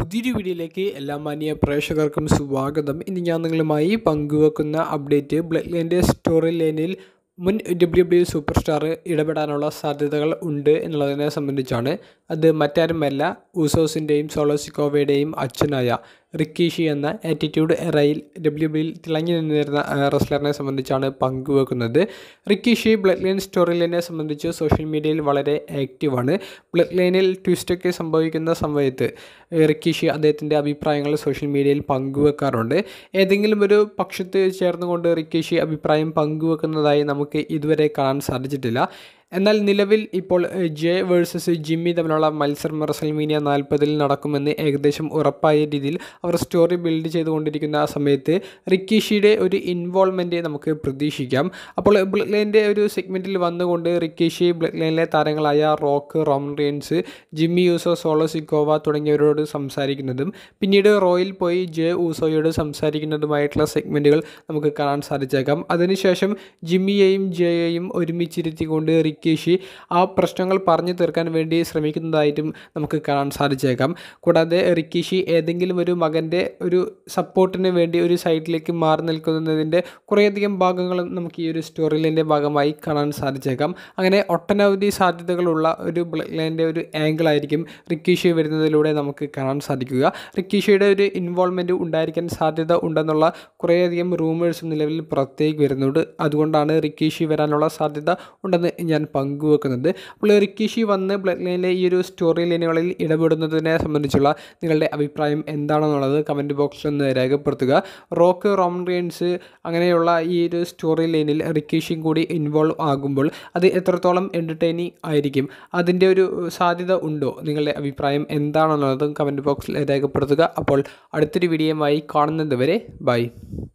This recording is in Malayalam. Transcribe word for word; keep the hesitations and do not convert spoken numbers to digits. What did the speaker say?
പുതിയൊരു വീഡിയോയിലേക്ക് എല്ലാ മാന്യ പ്രേക്ഷകർക്കും സ്വാഗതം. ഇനി ഞാൻ നിങ്ങളുമായി പങ്കുവെക്കുന്ന അപ്ഡേറ്റ് ബ്ലഡ് ലൈൻ്റെ സ്റ്റോറി ലൈനിൽ മുൻ ഡബ്ല്യു ഡബ്ല്യു സൂപ്പർ സ്റ്റാർ ഇടപെടാനുള്ള സാധ്യതകൾ ഉണ്ട് എന്നുള്ളതിനെ സംബന്ധിച്ചാണ്. അത് മറ്റാരുമല്ല, ഊസോസിൻ്റെയും സോളോ സിക്കോവയുടെയും അച്ഛനായ റിക്കീഷി എന്ന ആറ്റിറ്റ്യൂഡ് എറയിൽ ഡബ്ല്യു ഡബ്ല്യുയിൽ തിളങ്ങി നിന്നിരുന്ന റെസ്ലറിനെ സംബന്ധിച്ചാണ് പങ്കുവെക്കുന്നത്. റിക്കീഷി ബ്ലഡ് ലൈൻ സ്റ്റോറി ലൈനെ സംബന്ധിച്ച് സോഷ്യൽ മീഡിയയിൽ വളരെ ആക്റ്റീവാണ്. ബ്ലഡ് ലൈനിൽ ട്വിസ്റ്റൊക്കെ സംഭവിക്കുന്ന സമയത്ത് റിക്കീഷി അദ്ദേഹത്തിൻ്റെ അഭിപ്രായങ്ങൾ സോഷ്യൽ മീഡിയയിൽ പങ്കുവെക്കാറുണ്ട്. ഏതെങ്കിലും ഒരു പക്ഷത്ത് ചേർന്നുകൊണ്ട് റിക്കീഷി അഭിപ്രായം പങ്കുവെക്കുന്നതായി നമുക്ക് ഇതുവരെ കാണാൻ സാധിച്ചിട്ടില്ല. എന്നാൽ നിലവിൽ ഇപ്പോൾ ജെ വേഴ്സസ് ജിമ്മി തമ്മിലുള്ള മത്സരം റസൽമീനിയ നാൽപ്പതിൽ നടക്കുമെന്ന് ഏകദേശം ഉറപ്പായ രീതിയിൽ അവർ സ്റ്റോറി ബിൽഡ് ചെയ്തുകൊണ്ടിരിക്കുന്ന ആ സമയത്ത് റിക്കീഷിയുടെ ഒരു ഇൻവോൾവ്മെൻറ്റ് നമുക്ക് പ്രതീക്ഷിക്കാം. അപ്പോൾ ബ്ലഡ് ലൈൻ്റെ ഒരു സെഗ്മെൻറ്റിൽ വന്നുകൊണ്ട് റിക്കീഷി ബ്ലഡ് ലൈനിലെ താരങ്ങളായ Rock, Roman Reigns, Jimmy Uso, Solo Sikoa തുടങ്ങിയവരോട് സംസാരിക്കുന്നതും പിന്നീട് റോയിൽ പോയി ജെ ഊസോയോട് സംസാരിക്കുന്നതുമായിട്ടുള്ള സെഗ്മെൻറ്റുകൾ നമുക്ക് കാണാൻ സാധിച്ചേക്കാം. അതിനുശേഷം ജിമ്മിയെയും ജെയെയും ഒരുമിച്ചിരുത്തിക്കൊണ്ട് റിക്കീഷി ആ പ്രശ്നങ്ങൾ പറഞ്ഞു തീർക്കാൻ വേണ്ടി ശ്രമിക്കുന്നതായിട്ടും നമുക്ക് കാണാൻ സാധിച്ചേക്കാം. കൂടാതെ റിക്കീഷി ഏതെങ്കിലും ഒരു മകൻ്റെ ഒരു സപ്പോർട്ടിന് വേണ്ടി ഒരു സൈഡിലേക്ക് മാറി നിൽക്കുന്നതിൻ്റെ കുറേയധികം ഭാഗങ്ങളും നമുക്ക് ഈ ഒരു സ്റ്റോറി ലൈൻ്റെ ഭാഗമായി കാണാൻ സാധിച്ചേക്കാം. അങ്ങനെ ഒട്ടനവധി സാധ്യതകളുള്ള ഒരു ബ്ലഡ് ലൈൻ്റെ ഒരു ആംഗിളായിരിക്കും റിക്കീഷി വരുന്നതിലൂടെ നമുക്ക് കാണാൻ സാധിക്കുക. റിക്കീഷിയുടെ ഒരു ഇൻവോൾവ്മെൻറ്റ് ഉണ്ടായിരിക്കാൻ സാധ്യത ഉണ്ടെന്നുള്ള കുറേയധികം റൂമേഴ്സും നിലവിൽ പുറത്തേക്ക് വരുന്നുണ്ട്. അതുകൊണ്ടാണ് റിക്കീഷി വരാനുള്ള സാധ്യത ഉണ്ടെന്ന് ഞാൻ പങ്കുവെക്കുന്നത്. അപ്പോൾ റിക്കീഷി വന്ന് ബ്ലഡ് ലൈനിലെ ഈ ഒരു സ്റ്റോറി ലൈനുകളിൽ ഇടപെടുന്നതിനെ സംബന്ധിച്ചുള്ള നിങ്ങളുടെ അഭിപ്രായം എന്താണെന്നുള്ളത് കമൻറ്റ് ബോക്സിൽ ഒന്ന് രേഖപ്പെടുത്തുക. റോക്ക്, റോമൻ റീൻസ് അങ്ങനെയുള്ള ഈ ഒരു സ്റ്റോറി ലൈനിൽ റിക്കീഷിയും കൂടി ഇൻവോൾവ് ആകുമ്പോൾ അത് എത്രത്തോളം എൻ്റർടൈനിങ് ആയിരിക്കും, അതിൻ്റെ ഒരു സാധ്യത ഉണ്ടോ? നിങ്ങളുടെ അഭിപ്രായം എന്താണെന്നുള്ളതും കമൻറ്റ് ബോക്സിൽ രേഖപ്പെടുത്തുക. അപ്പോൾ അടുത്തൊരു വീഡിയോയുമായി കാണുന്നത് വരെ ബൈ.